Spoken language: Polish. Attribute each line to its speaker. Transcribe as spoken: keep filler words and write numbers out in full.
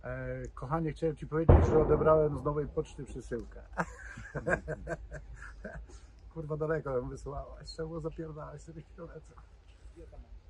Speaker 1: E, kochanie, chciałem ci powiedzieć, że odebrałem z nowej poczty przesyłkę. Kurwa, daleko ją wysłałaś. Trzeba było zapierdalać cztery kilometry.